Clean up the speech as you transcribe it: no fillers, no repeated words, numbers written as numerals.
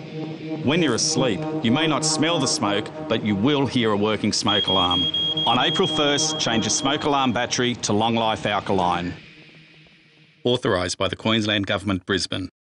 When you're asleep, you may not smell the smoke, but you will hear a working smoke alarm. On April 1st, change your smoke alarm battery to long life alkaline. Authorised by the Queensland Government, Brisbane.